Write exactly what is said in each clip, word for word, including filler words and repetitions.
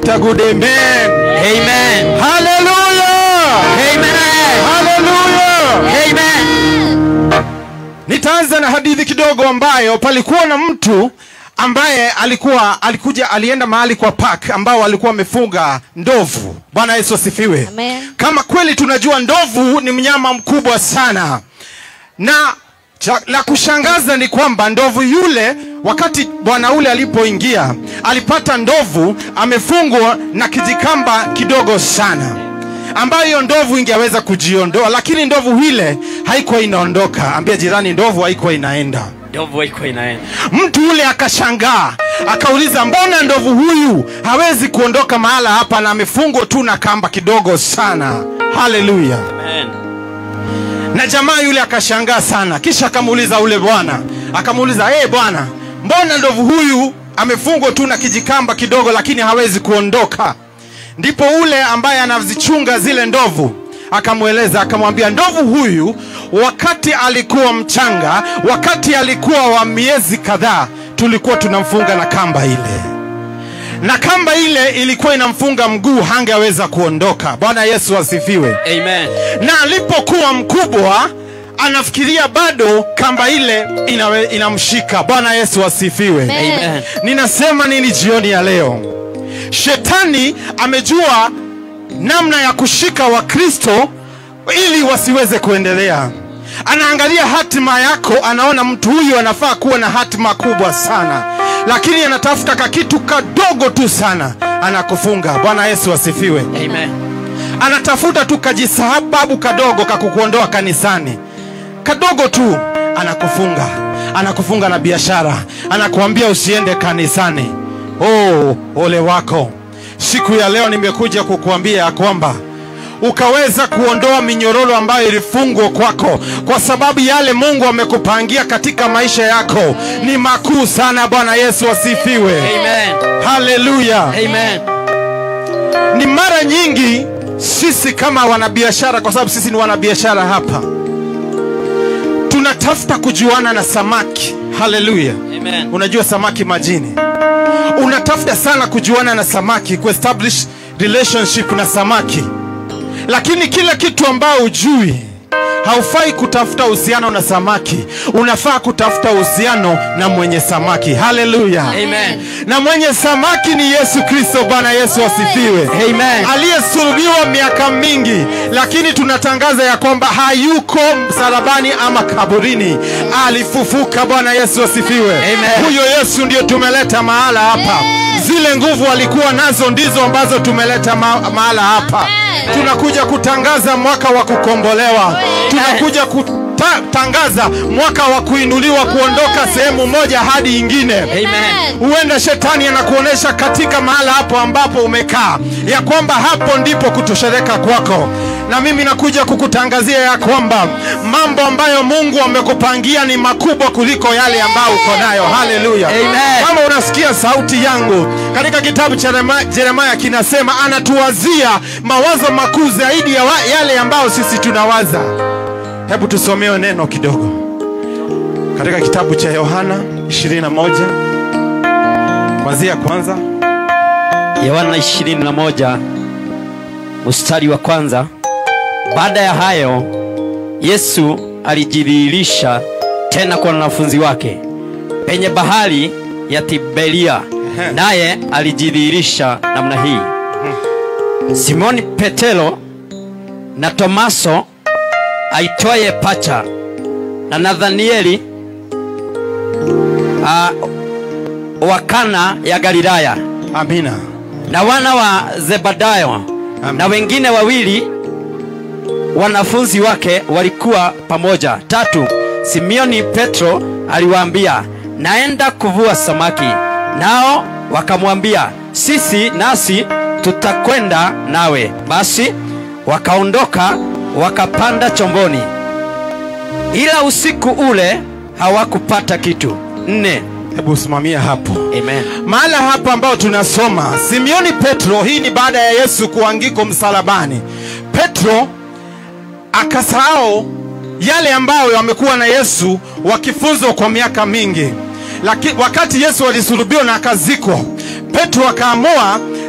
Good amen. Amen. Hallelujah. Amen. Hallelujah. Amen. Nitaanza na hadithi kidogo ambayo palikuwa na mtu ambaye alikuwa alikuja alienda mahali kwa park ambao alikuwa amefunga ndovu. Bwana Yesu asifiwe. Amen. Kama kweli tunajua ndovu ni mnyama mkubwa sana. Na cha, la kushangaza ni kwamba ndovu yule wakati bwana ule alipoingia alipata ndovu amefungwa na kijikamba kidogo sana, ambayo hiyo ndovu ingeweza kujiondoa, lakini ndovu ile haikuwa inaondoka. Ambia jirani, ndovu haikuwa inaenda. Ndovu haikuwa inaenda. Mtu ule akashangaa, akauliza mbona ndovu huyu hawezi kuondoka mahala hapa na amefungwa tu na kamba kidogo sana. Hallelujah. Amen. Na jamaa yule akashangaa sana, kisha akamuuliza ule bwana, akamuuliza eh, hey, bwana, mbona ndovu huyu amefungwa tu na kijikamba kidogo lakini hawezi kuondoka? Ndipo ule ambaye anazichunga zile ndovu akamueleza, akamwambia ndovu huyu wakati alikuwa mchanga, wakati alikuwa wa miezi kadhaa, tulikuwa tunamfunga na kamba ile, na kamba ile ilikuwa inamfunga mguu, hangeweza kuondoka. Bwana Yesu asifiwe. Amen. Na alipokuwa mkubwa anafikiria bado kamba ile inawe, inamshika. Bwana Yesu asifiwe. Amen. Ninasema nini jioni ya leo? Shetani amejua namna ya kushika Wakristo ili wasiweze kuendelea. Anaangalia hatima yako, anaona mtu huyu anafaa kuwa na hatima kubwa sana, lakini anatafuta kakitu kadogo tu sana anakufunga. Bwana Yesu asifiwe. Amen. Anatafuta tu kajisababu kadogo kakukuondoa kanisani, kadogo tu anakufunga. Anakufunga na biashara, anakuambia usiende kanisani. Oh, ole wako. Siku ya leo nimekuja kukuambia kwamba ukaweza kuondoa minyororo ambayo ilifungwa kwako, kwa sababu yale Mungu amekupangia katika maisha yako ni makuu sana. Bwana Yesu asifiwe. Amen. Hallelujah. Amen. Ni mara nyingi sisi kama wanabiashara, kwa sababu sisi ni wanabiashara hapa, tunatafuta kujuana na samaki. Hallelujah. Amen. Unajua samaki majini, unatafuta sana kujuana na samaki, kuestablish relationship na samaki, lakini kila kitu ambao ujui, haufai kutafuta uhusiano na samaki, unafaa kutafuta uhusiano na mwenye samaki. Hallelujah. Amen. Na mwenye samaki ni Yesu Kristo. Bwana Yesu asifiwe. Amen. Aliyesulubiwa miaka mingi, lakini tunatangaza ya kwamba hayuko msalabani ama kaburini, alifufuka. Bwana Yesu asifiwe. Amen. Huyo Yesu ndio tumeleta mahala hapa. Zile nguvu alikuwa nazo ndizo ambazo tumeleta ma mahala hapa. Tunakuja kutangaza mwaka wa kukombolewa. Tunakuja kutangaza mwaka wa kuinuliwa, kuondoka sehemu moja hadi ingine. Amen. Huenda shetani anakuonesha katika mahala hapo ambapo umekaa ya kwamba hapo ndipo kutoshereka kwako, na mimi nakuja kukutangazia ya kwamba mambo ambayo Mungu amekupangia ni makubwa kuliko yale ambayo uko nayo. Hallelujah. Amen. Kama unasikia sauti yangu, katika kitabu cha Yeremia kinasema anatuwazia mawazo makuu zaidi ya yale ambayo sisi tunawaza. Hebu tusomee neno kidogo katika kitabu cha Yohana ishirini na moja kuanzia kwanza. Yohana ishirini na moja mstari wa kwanza. Baada ya hayo Yesu alijidhihirisha tena kwa wanafunzi wake penye bahari ya Tiberia, naye alijidhihirisha namna hii: Simoni Petero na Tomaso aitwaye Pacha na Nathanieli uh, wa Kana ya Galilaya. Amina. Na wana wa Zebedayo. Amina. Na wengine wawili wanafunzi wake walikuwa pamoja. Tatu, Simioni Petro aliwaambia, naenda kuvua samaki. Nao wakamwambia, sisi nasi tutakwenda nawe. Basi wakaondoka wakapanda chomboni, ila usiku ule hawakupata kitu. Nne. Hebu simamia hapo. Amen. Mahala hapa ambao tunasoma Simioni Petro, hii ni baada ya Yesu kuangikwa msalabani. Petro akasahau yale ambayo wamekuwa na Yesu wakifunzwa kwa miaka mingi. Lakini wakati Yesu alisulubiwa na akazikwa, Petro akaamua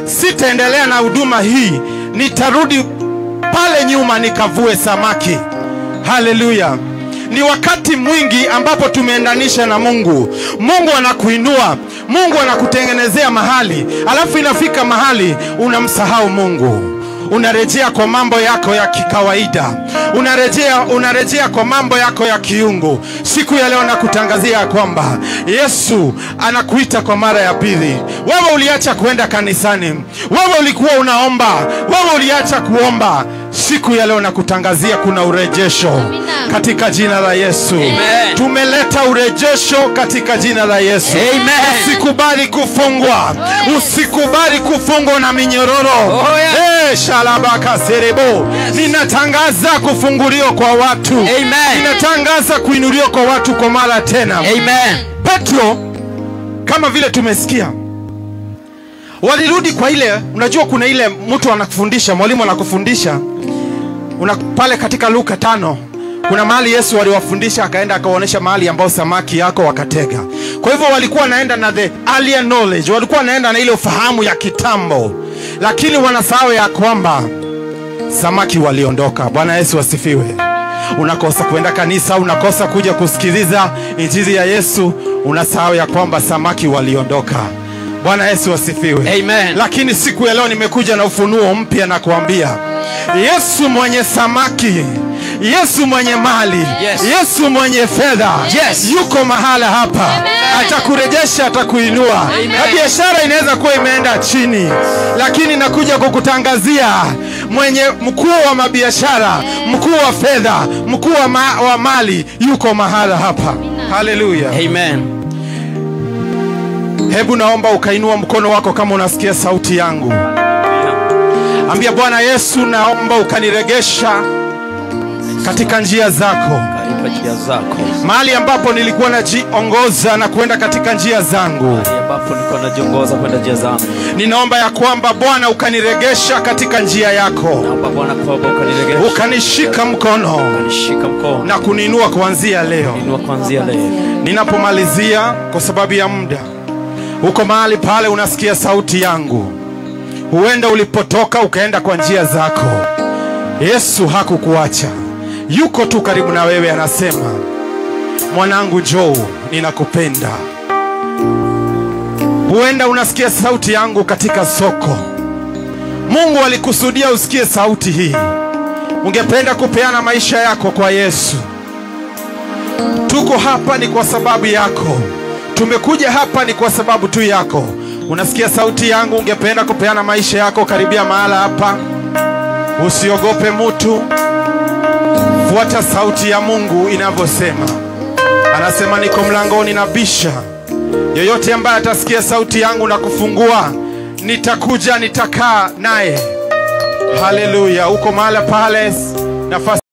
sitaendelea na huduma hii, nitarudi pale nyuma nikavue samaki. Haleluya. Ni wakati mwingi ambapo tumeendanisha na Mungu. Mungu anakuinua, Mungu anakutengenezea mahali, alafu inafika mahali unamsahau Mungu. Unarejea kwa mambo yako ya kikawaida, unarejea unarejea kwa mambo yako ya kiungu. Siku ya leo nakutangazia kwamba Yesu anakuita kwa mara ya pili. Wewe uliacha kuenda kanisani, wewe ulikuwa unaomba, wewe uliacha kuomba. Siku ya leo nakutangazia kuna urejesho katika jina la Yesu. Amen. Tumeleta urejesho katika jina la Yesu. Amen. Usikubali kufungwa, usikubali kufungwa na minyororo. Oh, yeah. Eh, shalabaka serebo. Yes. Ninatangaza kufunguliwa kwa watu. Amen. Ninatangaza kuinuliwa kwa watu kwa mara tena. Amen. Petro, kama vile tumesikia, walirudi kwa ile, unajua kuna ile mtu anakufundisha, mwalimu anakufundisha. Una pale katika Luka tano, kuna mahali Yesu aliwafundisha, akaenda akawaonesha mahali ambao samaki yako wakatega. Kwa hivyo walikuwa naenda na the earlier knowledge, walikuwa naenda na ile ufahamu ya kitambo, lakini wanasahau ya kwamba samaki waliondoka. Bwana Yesu asifiwe. Unakosa kuenda kanisa, unakosa kuja kusikiliza injili ya Yesu, unasahau ya kwamba samaki waliondoka. Bwana Yesu asifiwe. Amen. Lakini siku ya leo nimekuja na ufunuo mpya na kuambia, Yesu mwenye samaki, Yesu mwenye mali, yes. Yesu mwenye fedha, yes. yuko mahala hapa. Atakurejesha, atakuinua. Na biashara inaweza kuwa imeenda chini, lakini nakuja kukutangazia mwenye mkuu wa mabiashara, mkuu wa fedha, mkuu wa, ma wa mali yuko mahala hapa. Haleluya. Amen. Hebu naomba ukainua mkono wako kama unasikia sauti yangu. Ambia Bwana Yesu, naomba ukaniregesha katika njia zako. Katika njia zako. Mahali ambapo nilikuwa najiongoza na kwenda katika njia zangu. Mahali ambapo nilikuwa najiongoza kwenda njia zangu. Ninaomba ya kwamba Bwana ukaniregesha katika njia yako. Naomba Bwana kwamba ukaniregesha. Ukanishika mkono. Ukanishika mkono. Na kuniinua kuanzia leo. Inua kuanzia leo. Ninapomalizia kwa sababu ya muda, uko mahali pale unasikia sauti yangu. Huenda ulipotoka ukaenda kwa njia zako. Yesu hakukuacha. Yuko tu karibu na wewe, anasema, mwanangu njoo, ninakupenda. Huenda unasikia sauti yangu katika soko. Mungu alikusudia usikie sauti hii. Ungependa kupeana maisha yako kwa Yesu. Tuko hapa ni kwa sababu yako. Tumekuja hapa ni kwa sababu tu yako. Unasikia sauti yangu, ungependa kupeana maisha yako, karibia mahala hapa. Usiogope mtu. Fuata sauti ya Mungu inavyosema. Anasema niko mlangoni nabisha. Yoyote ambaye atasikia sauti yangu na kufungua, nitakuja, nitakaa naye. Haleluya. Uko mahala pale, nafasi